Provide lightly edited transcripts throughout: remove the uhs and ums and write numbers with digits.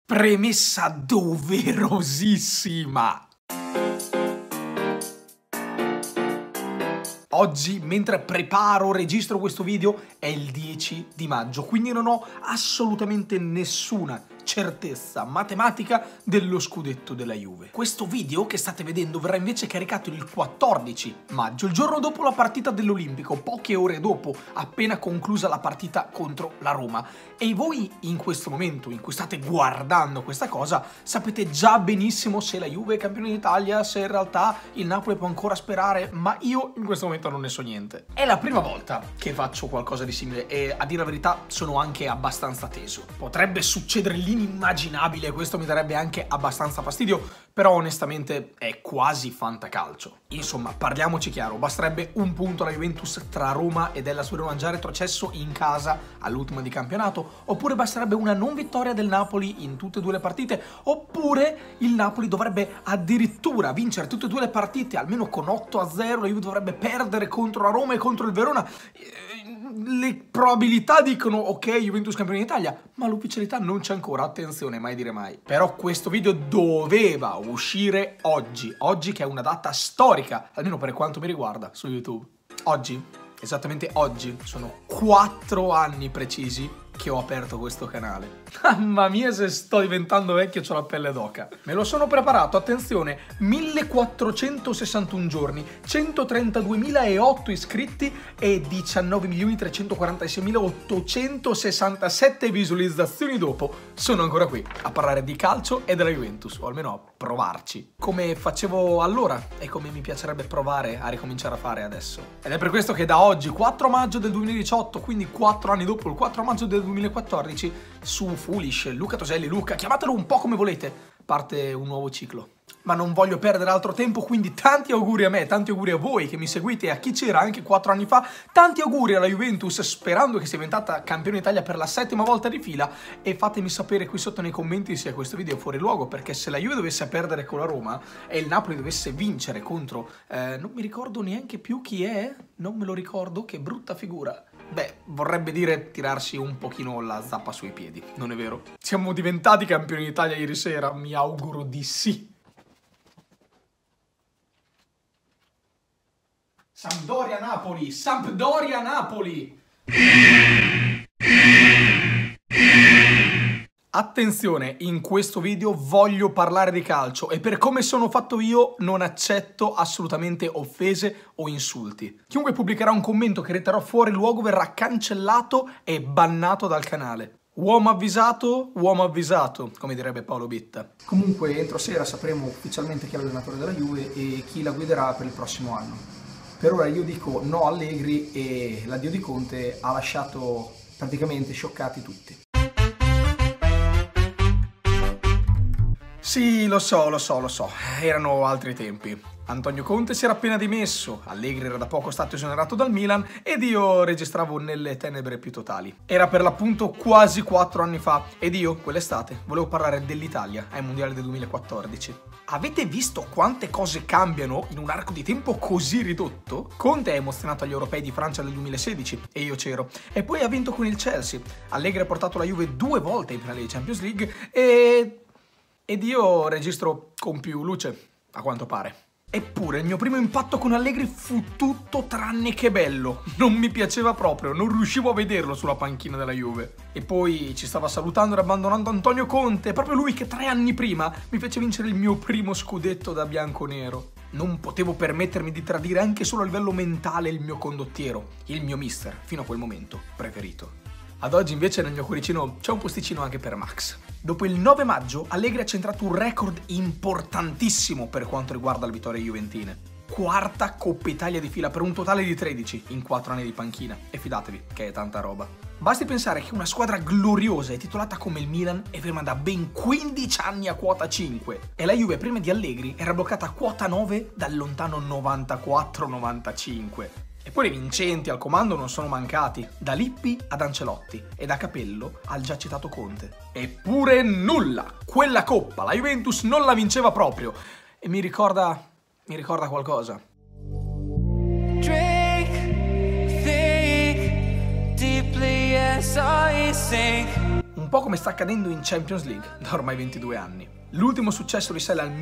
Premessa doverosissima. Oggi, mentre registro questo video, è il 10 di maggio, quindi non ho assolutamente nessuna certezza matematica dello scudetto della Juve. Questo video che state vedendo verrà invece caricato il 14 maggio, il giorno dopo la partita dell'Olimpico, poche ore dopo, appena conclusa la partita contro la Roma. E voi in questo momento in cui state guardando questa cosa sapete già benissimo se la Juve è campione d'Italia, se in realtà il Napoli può ancora sperare, ma io in questo momento non ne so niente. È la prima volta che faccio qualcosa di simile e a dire la verità sono anche abbastanza teso. Potrebbe succedere l'inimmaginabile, questo mi darebbe anche abbastanza fastidio, però onestamente è quasi fantacalcio. Insomma, parliamoci chiaro, basterebbe un punto alla Juventus tra Roma ed Hellas Verona già retrocesso in casa all'ultima di campionato, oppure basterebbe una non vittoria del Napoli in tutte e due le partite, oppure il Napoli dovrebbe addirittura vincere tutte e due le partite almeno con 8-0, la Juve dovrebbe perdere contro la Roma e contro il Verona. Le probabilità dicono ok, Juventus campione d'Italia, ma l'ufficialità non c'è ancora, attenzione, mai dire mai. Però questo video doveva uscire oggi che è una data storica, almeno per quanto mi riguarda, su YouTube. Oggi, esattamente oggi, sono 4 anni precisi che ho aperto questo canale. Mamma mia, se sto diventando vecchio c'ho la pelle d'oca. Me lo sono preparato, attenzione, 1461 giorni, 132.008 iscritti e 19.346.867 visualizzazioni dopo. Sono ancora qui a parlare di calcio e della Juventus, o almeno a provarci, come facevo allora e come mi piacerebbe provare a ricominciare a fare adesso. Ed è per questo che da oggi, 4 maggio del 2018, quindi 4 anni dopo, il 4 maggio del 2014, su Foolish, Luca Toselli, Luca, chiamatelo un po' come volete, parte un nuovo ciclo. Ma non voglio perdere altro tempo, quindi tanti auguri a me, tanti auguri a voi che mi seguite e a chi c'era anche 4 anni fa, tanti auguri alla Juventus, sperando che sia diventata campione d'Italia per la 7ª volta di fila, e fatemi sapere qui sotto nei commenti se questo video è fuori luogo, perché se la Juve dovesse perdere con la Roma e il Napoli dovesse vincere contro, non mi ricordo neanche più chi è, non me lo ricordo, che brutta figura. Beh, vorrebbe dire tirarsi un pochino la zappa sui piedi, non è vero? Siamo diventati campioni d'Italia ieri sera, mi auguro di sì. Sampdoria-Napoli, Sampdoria-Napoli! Attenzione, in questo video voglio parlare di calcio e per come sono fatto io non accetto assolutamente offese o insulti. Chiunque pubblicherà un commento che reterò fuori luogo verrà cancellato e bannato dal canale. Uomo avvisato, come direbbe Paolo Bitta. Comunque entro sera sapremo ufficialmente chi è l'allenatore della Juve e chi la guiderà per il prossimo anno. Per ora io dico no a Allegri e l'addio di Conte ha lasciato praticamente scioccati tutti. Sì, lo so, erano altri tempi. Antonio Conte si era appena dimesso, Allegri era da poco stato esonerato dal Milan ed io registravo nelle tenebre più totali. Era per l'appunto quasi 4 anni fa ed io, quell'estate, volevo parlare dell'Italia ai mondiali del 2014. Avete visto quante cose cambiano in un arco di tempo così ridotto? Conte è emozionato agli europei di Francia del 2016 e io c'ero. E poi ha vinto con il Chelsea. Allegri ha portato la Juve 2 volte in finale di Champions League ed io registro con più luce, a quanto pare. Eppure il mio primo impatto con Allegri fu tutto tranne che bello. Non mi piaceva proprio, non riuscivo a vederlo sulla panchina della Juve. E poi ci stava salutando e abbandonando Antonio Conte, proprio lui che 3 anni prima mi fece vincere il mio primo scudetto da bianconero. Non potevo permettermi di tradire anche solo a livello mentale il mio condottiero, il mio mister, fino a quel momento, preferito. Ad oggi invece nel mio cuoricino c'è un posticino anche per Max. Dopo il 9 maggio Allegri ha centrato un record importantissimo per quanto riguarda le vittorie juventine. 4ª Coppa Italia di fila per un totale di 13 in 4 anni di panchina. E fidatevi che è tanta roba. Basti pensare che una squadra gloriosa e titolata come il Milan è ferma da ben 15 anni a quota 5 e la Juve prima di Allegri era bloccata a quota 9 dal lontano 94-95. E poi i vincenti al comando non sono mancati, da Lippi ad Ancelotti e da Capello al già citato Conte. Eppure nulla! Quella coppa la Juventus non la vinceva proprio e mi ricorda qualcosa. Drink, think, deeply as I sink. Un un po' come sta accadendo in Champions League da ormai 22 anni. L'ultimo successo risale al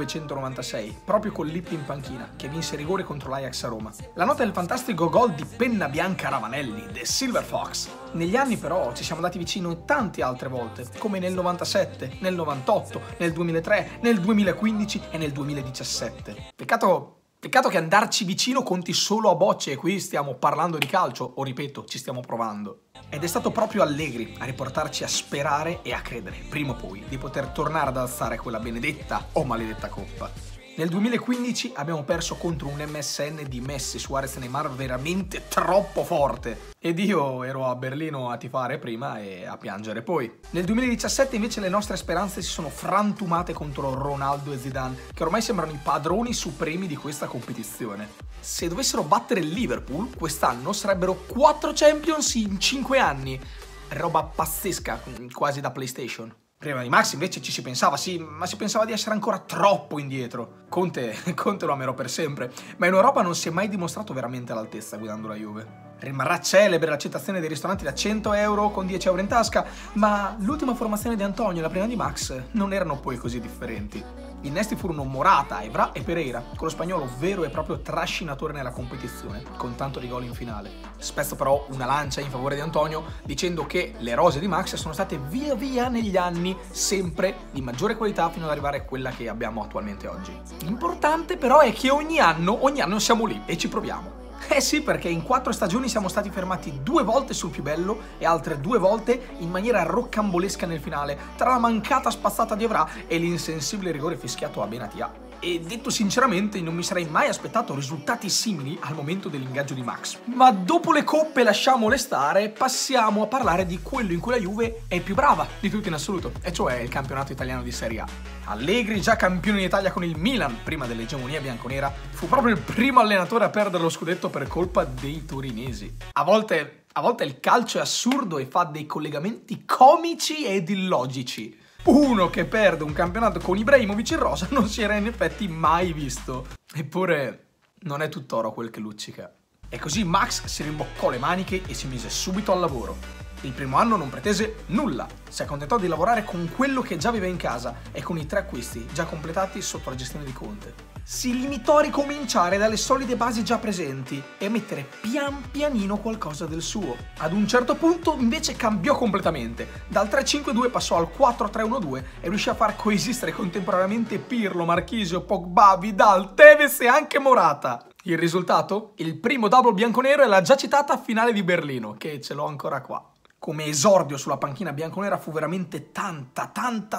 1996, proprio con Lippi in panchina, che vinse rigore contro l'Ajax a Roma. La nota del fantastico gol di penna bianca Ravanelli, The Silver Fox. Negli anni però ci siamo andati vicino tante altre volte, come nel 97, nel 98, nel 2003, nel 2015 e nel 2017. Peccato che andarci vicino conti solo a bocce e qui stiamo parlando di calcio, o ripeto, ci stiamo provando. Ed è stato proprio Allegri a riportarci a sperare e a credere, prima o poi, di poter tornare ad alzare quella benedetta o maledetta coppa. Nel 2015 abbiamo perso contro un MSN di Messi, Suarez e Neymar veramente troppo forte. Ed io ero a Berlino a tifare prima e a piangere poi. Nel 2017 invece le nostre speranze si sono frantumate contro Ronaldo e Zidane, che ormai sembrano i padroni supremi di questa competizione. Se dovessero battere il Liverpool, quest'anno sarebbero 4 Champions in 5 anni. Roba pazzesca, quasi da PlayStation. Prima di Max invece ci si pensava, sì, ma si pensava di essere ancora troppo indietro. Conte lo amerò per sempre, ma in Europa non si è mai dimostrato veramente all'altezza guidando la Juve. Rimarrà celebre l'accettazione dei ristoranti da 100 euro con 10 euro in tasca, ma l'ultima formazione di Antonio e la prima di Max non erano poi così differenti. Gli innesti furono Morata, Evra e Pereira, con lo spagnolo vero e proprio trascinatore nella competizione, con tanto di gol in finale. Spezzo però una lancia in favore di Antonio, dicendo che le rose di Max sono state via via negli anni sempre di maggiore qualità fino ad arrivare a quella che abbiamo attualmente oggi. L'importante però è che ogni anno siamo lì e ci proviamo. Eh sì, perché in 4 stagioni siamo stati fermati 2 volte sul più bello e altre 2 volte in maniera roccambolesca nel finale, tra la mancata spazzata di Evra e l'insensibile rigore fischiato a Benatia. E detto sinceramente non mi sarei mai aspettato risultati simili al momento dell'ingaggio di Max. Ma dopo le coppe lasciamole stare, passiamo a parlare di quello in cui la Juve è più brava di tutti in assoluto, e cioè il campionato italiano di Serie A. Allegri, già campione in Italia con il Milan prima dell'egemonia bianconera, fu proprio il primo allenatore a perdere lo scudetto per colpa dei torinesi. A volte il calcio è assurdo e fa dei collegamenti comici ed illogici. Uno che perde un campionato con Ibrahimovic in rosa non si era in effetti mai visto. Eppure non è tutt'oro quel che luccica. E così Max si rimboccò le maniche e si mise subito al lavoro. Il primo anno non pretese nulla, si accontentò di lavorare con quello che già aveva in casa e con i 3 acquisti già completati sotto la gestione di Conte. Si limitò a ricominciare dalle solide basi già presenti e a mettere pian pianino qualcosa del suo. Ad un certo punto invece cambiò completamente, dal 3-5-2 passò al 4-3-1-2 e riuscì a far coesistere contemporaneamente Pirlo, Marchisio, Pogba, Vidal, Tevez e anche Morata. Il risultato? Il primo double bianconero e la già citata finale di Berlino, che ce l'ho ancora qua. Come esordio sulla panchina bianconera fu veramente tanta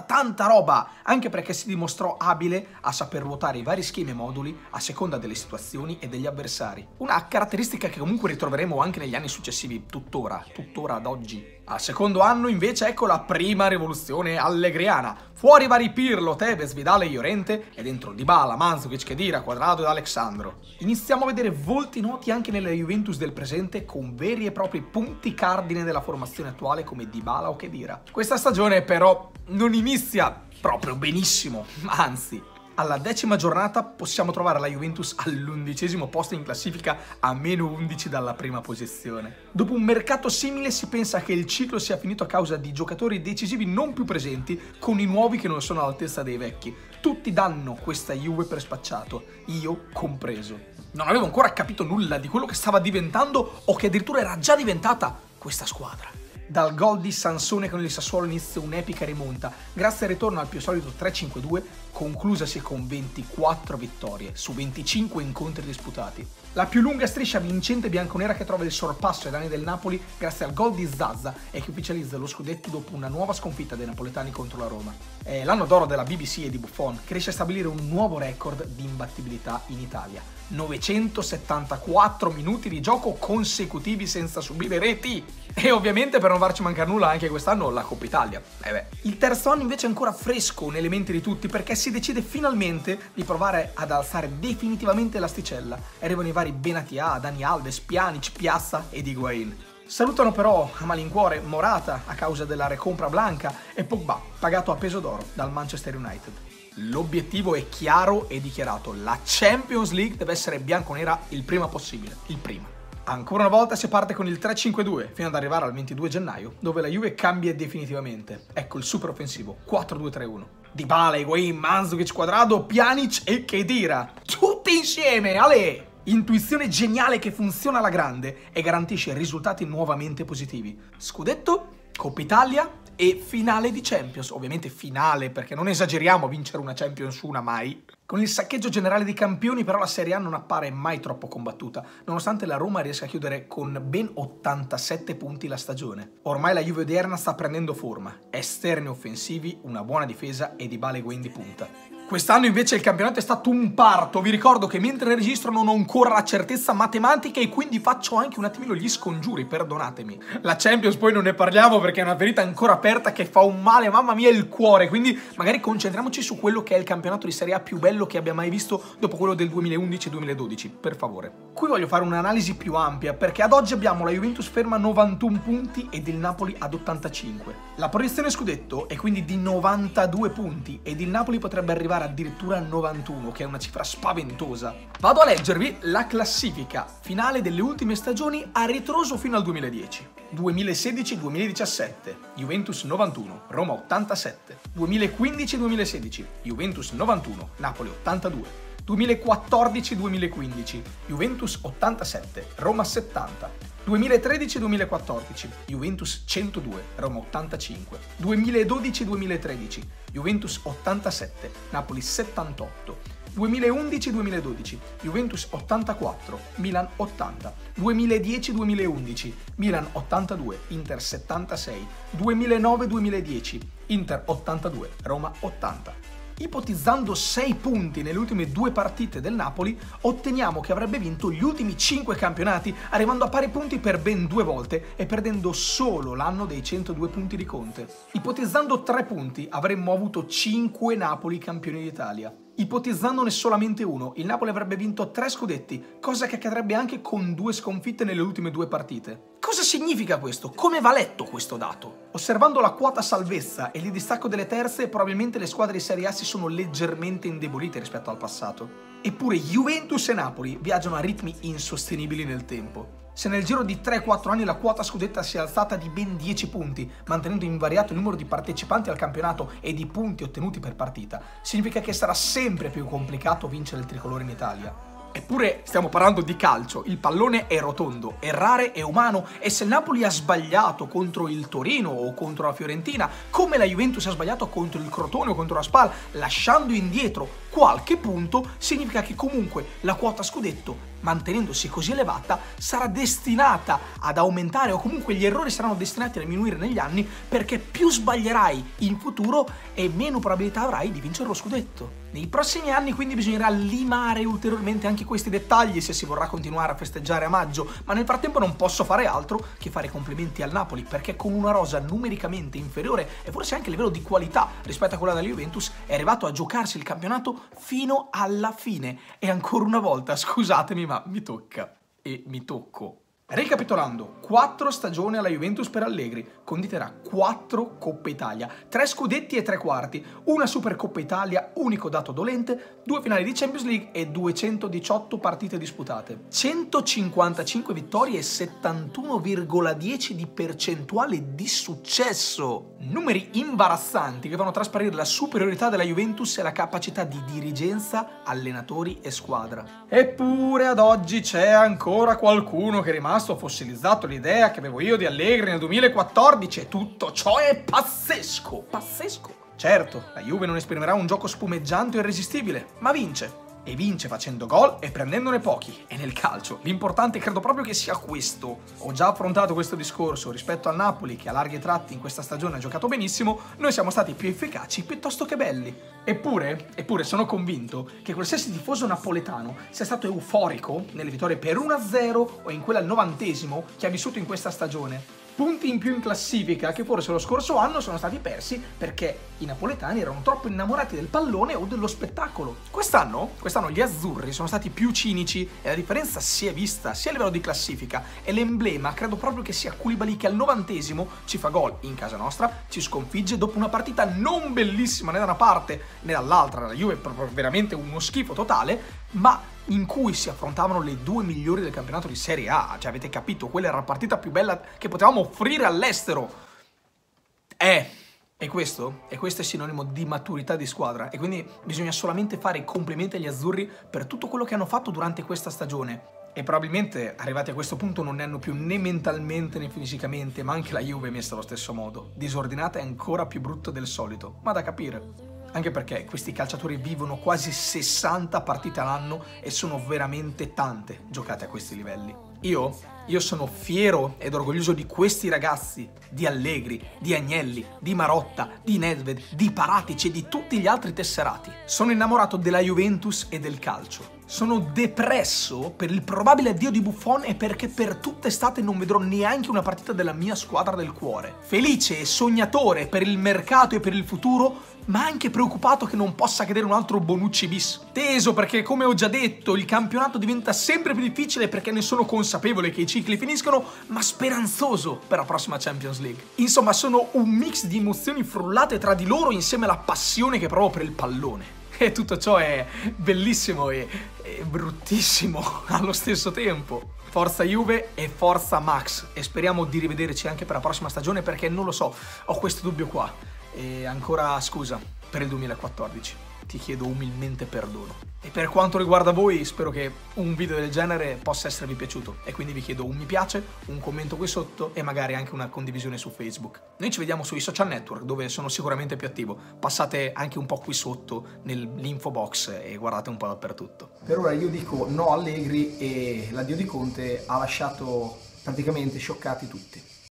roba, anche perché si dimostrò abile a saper ruotare i vari schemi e moduli a seconda delle situazioni e degli avversari. Una caratteristica che comunque ritroveremo anche negli anni successivi, tuttora ad oggi. Al secondo anno invece ecco la prima rivoluzione allegriana. Fuori vari Pirlo, Tevez, Vidal e Llorente e dentro Dybala, Mandzukic, Khedira, Quadrado ed Alexandro. Iniziamo a vedere volti noti anche nella Juventus del presente con veri e propri punti cardine della formazione attuale come Dybala o Khedira. Questa stagione però non inizia proprio benissimo, anzi. Alla 10ª giornata possiamo trovare la Juventus all'11° posto in classifica a -11 dalla prima posizione. Dopo un mercato simile si pensa che il ciclo sia finito a causa di giocatori decisivi non più presenti con i nuovi che non sono all'altezza dei vecchi. Tutti danno questa Juve per spacciato, io compreso. Non avevo ancora capito nulla di quello che stava diventando o che addirittura era già diventata questa squadra. Dal gol di Sansone con il Sassuolo inizia un'epica rimonta, grazie al ritorno al più solito 3-5-2, conclusasi con 24 vittorie su 25 incontri disputati. La più lunga striscia vincente bianconera che trova il sorpasso ai danni del Napoli grazie al gol di Zaza e che ufficializza lo scudetto dopo una nuova sconfitta dei napoletani contro la Roma. È l'anno d'oro della BBC e di Buffon, che riesce a stabilire un nuovo record di imbattibilità in Italia. 974 minuti di gioco consecutivi senza subire reti! E ovviamente per non farci mancare nulla anche quest'anno la Coppa Italia. Il terzo anno invece è ancora fresco nelle menti di tutti perché si decide finalmente di provare ad alzare definitivamente l'asticella. Arrivano i vari Benatia, Dani Alves, Pjanic, Piazza ed Higuain. Salutano però a malincuore Morata a causa della recompra blanca e Pogba, pagato a peso d'oro dal Manchester United. L'obiettivo è chiaro e dichiarato, la Champions League deve essere bianconera il prima possibile, il prima. Ancora una volta si parte con il 3-5-2 fino ad arrivare al 22 gennaio, dove la Juve cambia definitivamente. Ecco il super offensivo 4-2-3-1. Dybala, Higuaín, Mandzukic, Cuadrado, Pjanic e Khedira. Tutti insieme, ale! Intuizione geniale che funziona alla grande e garantisce risultati nuovamente positivi. Scudetto, Coppa Italia e finale di Champions. Ovviamente finale, perché non esageriamo a vincere una Champions una mai. Con il saccheggio generale di campioni però la Serie A non appare mai troppo combattuta, nonostante la Roma riesca a chiudere con ben 87 punti la stagione. Ormai la Juve odierna sta prendendo forma, esterni offensivi, una buona difesa e Dybala e Higuaín di punta. Quest'anno invece il campionato è stato un parto, vi ricordo che mentre registro non ho ancora la certezza matematica e quindi faccio anche un attimino gli scongiuri, perdonatemi. La Champions poi non ne parliamo perché è una ferita ancora aperta che fa un male, mamma mia, il cuore, quindi magari concentriamoci su quello che è il campionato di Serie A più bello che abbia mai visto dopo quello del 2011-2012, per favore. Qui voglio fare un'analisi più ampia perché ad oggi abbiamo la Juventus ferma a 91 punti ed il Napoli ad 85. La proiezione scudetto è quindi di 92 punti ed il Napoli potrebbe arrivare addirittura a 91, che è una cifra spaventosa. Vado a leggervi la classifica finale delle ultime stagioni a ritroso fino al 2010. 2016-2017, Juventus 91, Roma 87. 2015-2016, Juventus 91, Napoli 82. 2014-2015, Juventus 87, Roma 70. 2013-2014, Juventus 102, Roma 85. 2012-2013, Juventus 87, Napoli 78. 2011-2012, Juventus 84, Milan 80. 2010-2011, Milan 82, Inter 76. 2009-2010, Inter 82, Roma 80. Ipotizzando 6 punti nelle ultime 2 partite del Napoli, otteniamo che avrebbe vinto gli ultimi 5 campionati, arrivando a pari punti per ben 2 volte e perdendo solo l'anno dei 102 punti di Conte. Ipotizzando 3 punti, avremmo avuto 5 Napoli campioni d'Italia. Ipotizzandone solamente uno, il Napoli avrebbe vinto 3 scudetti, cosa che accadrebbe anche con 2 sconfitte nelle ultime 2 partite. Cosa significa questo? Come va letto questo dato? Osservando la quota salvezza e il distacco delle terze, probabilmente le squadre di Serie A si sono leggermente indebolite rispetto al passato. Eppure Juventus e Napoli viaggiano a ritmi insostenibili nel tempo. Se nel giro di 3-4 anni la quota scudetta si è alzata di ben 10 punti, mantenendo invariato il numero di partecipanti al campionato e di punti ottenuti per partita, significa che sarà sempre più complicato vincere il tricolore in Italia. Eppure stiamo parlando di calcio, il pallone è rotondo, errare è umano e se il Napoli ha sbagliato contro il Torino o contro la Fiorentina, come la Juventus ha sbagliato contro il Crotone o contro la Spal, lasciando indietro qualche punto, significa che comunque la quota scudetto, mantenendosi così elevata, sarà destinata ad aumentare o comunque gli errori saranno destinati a diminuire negli anni perché più sbaglierai in futuro e meno probabilità avrai di vincere lo scudetto. Nei prossimi anni quindi bisognerà limare ulteriormente anche questi dettagli se si vorrà continuare a festeggiare a maggio, ma nel frattempo non posso fare altro che fare complimenti al Napoli perché con una rosa numericamente inferiore e forse anche a livello di qualità rispetto a quella della Juventus è arrivato a giocarsi il campionato fino alla fine e ancora una volta scusatemi ma mi tocca e mi tocco. Ricapitolando, 4 stagioni alla Juventus per Allegri, conditerà 4 Coppe Italia, 3 scudetti e 3 quarti, una Supercoppa Italia, unico dato dolente, 2 finali di Champions League e 218 partite disputate. 155 vittorie e 71,10 di percentuale di successo. Numeri imbarazzanti che fanno trasparire la superiorità della Juventus e la capacità di dirigenza, allenatori e squadra. Eppure ad oggi c'è ancora qualcuno che è rimasto fossilizzato l'idea che avevo io di Allegri nel 2014 e tutto ciò è pazzesco, pazzesco. Certo, la Juve non esprimerà un gioco spumeggiante o irresistibile, ma vince. E vince facendo gol e prendendone pochi. E nel calcio l'importante credo proprio che sia questo. Ho già affrontato questo discorso rispetto al Napoli che a larghi tratti in questa stagione ha giocato benissimo, noi siamo stati più efficaci piuttosto che belli. Eppure sono convinto che qualsiasi tifoso napoletano sia stato euforico nelle vittorie per 1-0 o in quella al 90° che ha vissuto in questa stagione. Punti in più in classifica che forse lo scorso anno sono stati persi perché i napoletani erano troppo innamorati del pallone o dello spettacolo. Quest'anno gli azzurri sono stati più cinici e la differenza si è vista sia a livello di classifica e l'emblema credo proprio che sia Koulibaly che al 90° ci fa gol in casa nostra, ci sconfigge dopo una partita non bellissima né da una parte né dall'altra, la Juve è proprio veramente uno schifo totale, ma in cui si affrontavano le due migliori del campionato di Serie A. Cioè, avete capito? Quella era la partita più bella che potevamo offrire all'estero. E questo è sinonimo di maturità di squadra, e quindi bisogna solamente fare i complimenti agli azzurri per tutto quello che hanno fatto durante questa stagione. E probabilmente, arrivati a questo punto, non ne hanno più né mentalmente né fisicamente, ma anche la Juve è messa allo stesso modo. Disordinata e ancora più brutta del solito, ma da capire. Anche perché questi calciatori vivono quasi 60 partite all'anno e sono veramente tante giocate a questi livelli. Io sono fiero ed orgoglioso di questi ragazzi, di Allegri, di Agnelli, di Marotta, di Nedved, di Paratici e di tutti gli altri tesserati. Sono innamorato della Juventus e del calcio. Sono depresso per il probabile addio di Buffon e perché per tutta estate non vedrò neanche una partita della mia squadra del cuore. Felice e sognatore per il mercato e per il futuro, ma anche preoccupato che non possa cadere un altro Bonucci bis. Teso perché, come ho già detto, il campionato diventa sempre più difficile perché ne sono consapevole che i cicli finiscono, ma speranzoso per la prossima Champions League. Insomma, sono un mix di emozioni frullate tra di loro insieme alla passione che provo per il pallone. E tutto ciò è bellissimo e bruttissimo allo stesso tempo. Forza Juve e forza Max, e speriamo di rivederci anche per la prossima stagione, perché non lo so, ho questo dubbio qua. E ancora scusa per il 2014, ti chiedo umilmente perdono. E per quanto riguarda voi, spero che un video del genere possa esservi piaciuto, e quindi vi chiedo un mi piace, un commento qui sotto e magari anche una condivisione su Facebook. Noi ci vediamo sui social network, dove sono sicuramente più attivo. Passate anche un po' qui sotto nell'info box e guardate un po' dappertutto. Per ora io dico no Allegri, e l'addio di Conte ha lasciato praticamente scioccati tutti.